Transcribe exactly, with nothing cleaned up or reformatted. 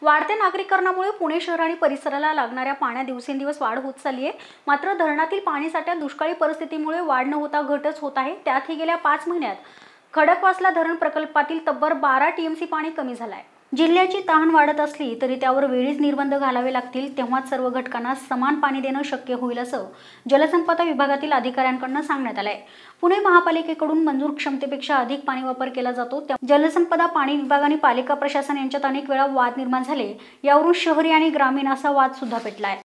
वाढत्या नागरीकरणामुळे पुणे शहर आणि परिसराला लागणाऱ्या पाण्यात दिवसेंदिवस वाढ होत चालली आहे। मात्र धरणातील पाणी साठ्यात दुष्काळी परिस्थितीमुळे वाढ न होता घटच होत आहे। त्यातही गेल्या पाच महिन्यात खडकवासला धरण प्रकल्पातील तब्बल बारा टीएमसी पाणी कमी झालं आहे। जिल्ह्याची तहान वाढत असली तरी त्यावर वेळीच निर्बंध घालावे लागतील, तेव्हाच सर्व घटकांना समान पाणी देणं शक्य होईल असं जलसंपदा विभागातील अधिकाऱ्यांकडून सांगण्यात आलं आहे। पुणे महापालिकेकडून मंजूर क्षमतेपेक्षा अधिक पाणी वापर केला जातो। जलसंपदा, पाणी विभाग आणि पालिका प्रशासन यांच्यात अनेक वेळा वाद निर्माण झाले। यावरून शहरी आणि ग्रामीण असा वाद सुद्धा पेटला आहे।